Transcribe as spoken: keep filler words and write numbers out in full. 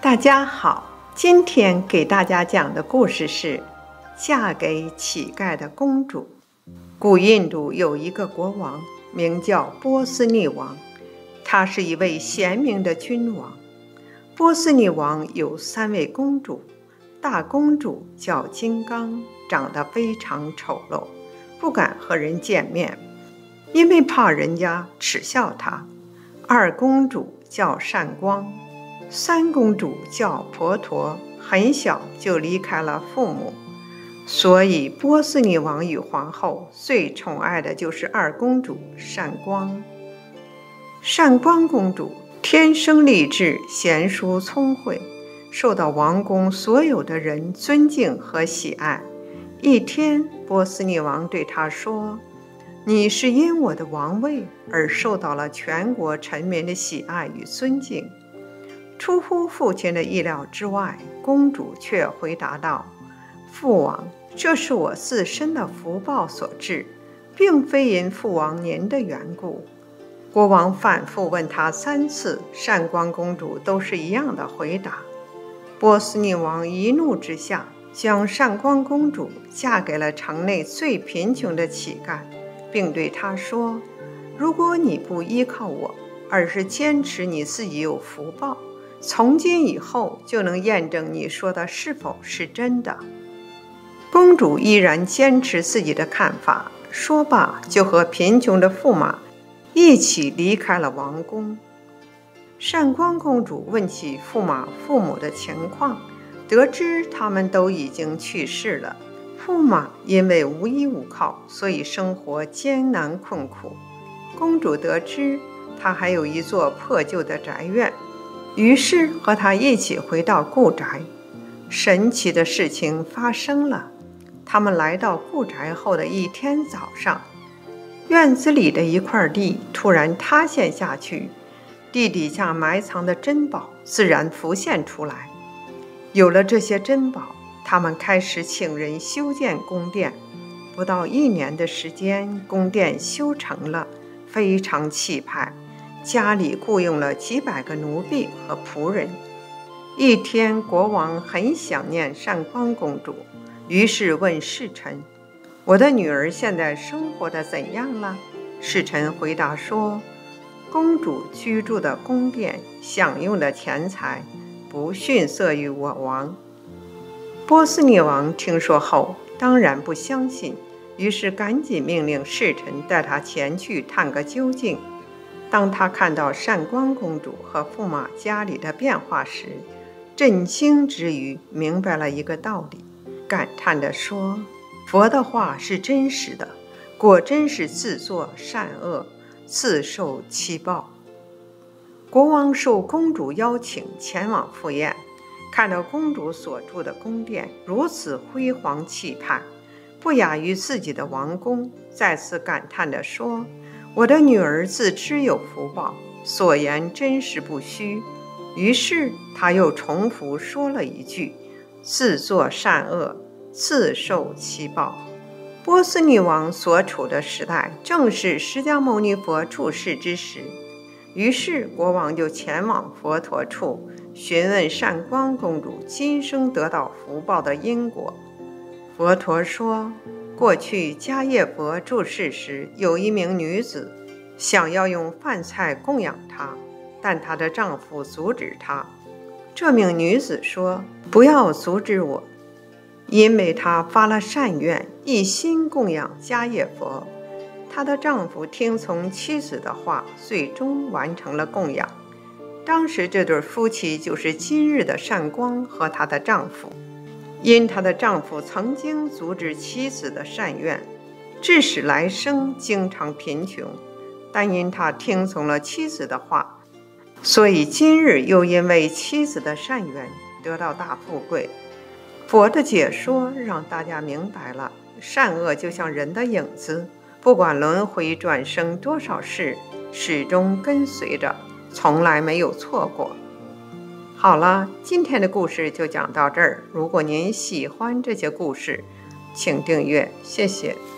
大家好，今天给大家讲的故事是嫁给乞丐的公主。古印度有一个国王，名叫波斯匿王，他是一位贤明的君王。波斯匿王有三位公主，大公主叫金刚，长得非常丑陋，不敢和人见面，因为怕人家耻笑她。二公主叫善光，三公主叫婆陀，很小就离开了父母，所以波斯匿王与皇后最宠爱的就是二公主善光。善光公主天生丽质，贤淑聪慧，受到王宫所有的人尊敬和喜爱。一天，波斯匿王对她说：“你是因我的王位而受到了全国臣民的喜爱与尊敬。”出乎父亲的意料之外，公主却回答道：“父王，这是我自身的福报所致，并非因父王您的缘故。”国王反复问她三次，善光公主都是一样的回答。波斯匿王一怒之下，将善光公主嫁给了城内最贫穷的乞丐，并对她说：“如果你不依靠我，而是坚持你自己有福报，从今以后就能验证你说的是否是真的。”公主依然坚持自己的看法，说罢就和贫穷的驸马一起离开了王宫。善光公主问起驸马父母的情况，得知他们都已经去世了。驸马因为无依无靠，所以生活艰难困苦。公主得知他还有一座破旧的宅院，于是和他一起回到故宅。神奇的事情发生了，他们来到故宅后的一天早上，院子里的一块地突然塌陷下去，地底下埋藏的珍宝自然浮现出来。有了这些珍宝，他们开始请人修建宫殿。不到一年的时间，宫殿修成了，非常气派。家里雇佣了几百个奴婢和仆人。一天，国王很想念善光公主，于是问侍臣：“我的女儿现在生活的怎样了？”侍臣回答说：“公主居住的宫殿，享用的钱财，不逊色于我王。”波斯匿王听说后，当然不相信，于是赶紧命令侍臣带他前去探个究竟。当他看到善光公主和驸马家里的变化时，震惊之余明白了一个道理，感叹地说：“佛的话是真实的，果真是自作善恶，自受其报。”国王受公主邀请前往赴宴，看到公主所住的宫殿如此辉煌气派，不亚于自己的王宫，再次感叹地说：“我的女儿自知有福报，所言真实不虚。”于是他又重复说了一句：“自作善恶，自受其报。”波斯匿王所处的时代正是释迦牟尼佛住世之时，于是国王就前往佛陀处，询问善光公主今生得到福报的因果。佛陀说：“过去迦叶佛住世时，有一名女子想要用饭菜供养她，但她的丈夫阻止她。这名女子说：‘不要阻止我，因为她发了善愿，一心供养迦叶佛。’她的丈夫听从妻子的话，最终完成了供养。当时这对夫妻就是今日的善光和她的丈夫。因她的丈夫曾经阻止妻子的善愿，致使来生经常贫穷，但因他听从了妻子的话，所以今日又因为妻子的善愿得到大富贵。”佛的解说让大家明白了，善恶就像人的影子，不管轮回转生多少世，始终跟随着，从来没有错过。好了，今天的故事就讲到这儿。如果您喜欢这些故事，请订阅，谢谢。